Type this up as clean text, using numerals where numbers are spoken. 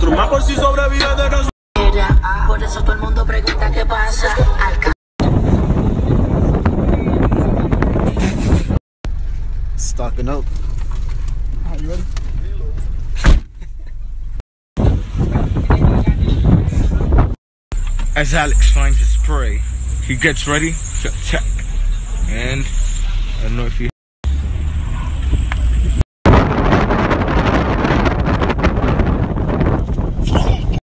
Más por si sobrevive de caso. Por eso todo el mundo pregunta qué pasa. Stocking up. Alright, you ready? As Alex finds his prey, he gets ready to attack. And I don't know if you